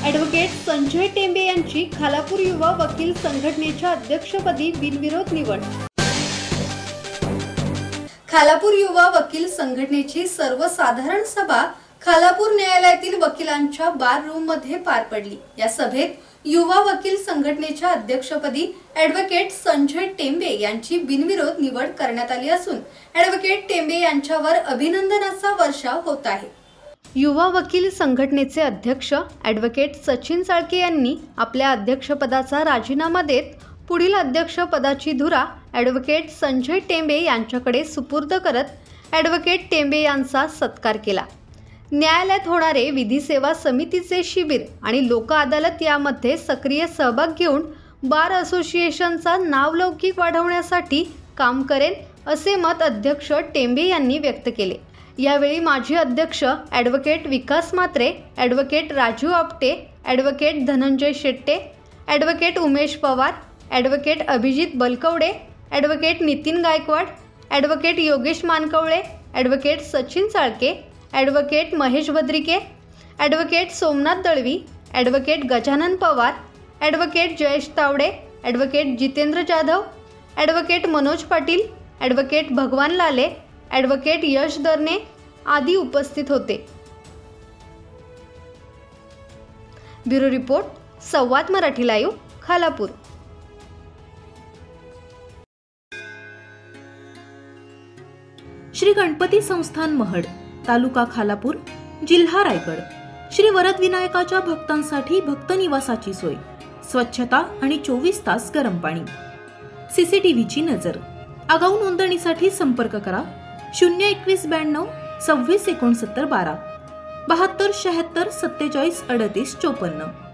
Advocate Sanjay Tembe यांची खालापूर युवा वकील संघटनेच्या अध्यक्षपदी बिनविरोध निवड। खालापूर युवा वकील संघटनेची सर्वसाधारण सभा खालापूर न्यायालयातील वकिलांच्या बार रूम मध्ये पार पडली। या सभेत युवा वकील संघटनेच्या अध्यक्षपदी ॲडव्होकेट संजय टेंबे यांची बिनविरोध निवड करण्यात आली असून ॲडव्होकेट टेंबे यांच्यावर अभिनंदनाचा वर्षाव होत आहे। युवा वकील संघटनेचे अध्यक्ष ॲडव्होकेट सचिन साळके यांनी आपल्या अध्यक्षपदाचा राजीनामा देत पुढील अध्यक्षपदाची धुरा ॲडव्होकेट संजय टेंबे यांच्याकडे सुपूर्द करत ॲडव्होकेट टेंबे यांचा सत्कार केला। न्यायालयात होणारे विधी सेवा समितीचे शिबिर आणि लोक अदालत यामध्ये सक्रिय सहभाग घेऊन बार असोसिएशनचा नावलौकिक वाढवण्यासाठी काम करेन असे मत अध्यक्ष टेंबे यांनी व्यक्त केले। यावेळी माजी अध्यक्ष advocate Vikas Mhatre, advocate Raju Apte, advocate Dhananjay Shette, advocate Umesh Pawar, advocate Abhijit Balkawade, advocate Nitin Gaikwad, advocate Yogesh Mankawale, advocate Sachin Salke, advocate Mahesh Bhadrike, advocate Somnath Dalvi, advocate Gajanan Pawar, advocate Jayesh Tawde, advocate Jitendra Jadhav, advocate Manoj Patil, advocate Bhagwan Lale, advocate यश दरने आदी उपस्थित होते। Bureau report, Samvad Marathi live, Khalapur. Shri Ganpati Sansthan Mahad, तालुका खालापूर, जिल्हा रायगड। श्री वरद विनायकाच्या भक्तांसाठी भक्त निवासाची सोय, स्वच्छता आणि 24 तास गरम पाणी, सीसीटीव्हीची नजर। आगाऊ नोंदणीसाठी संपर्क करा 02192 26 69 12 72 76 47 38 54।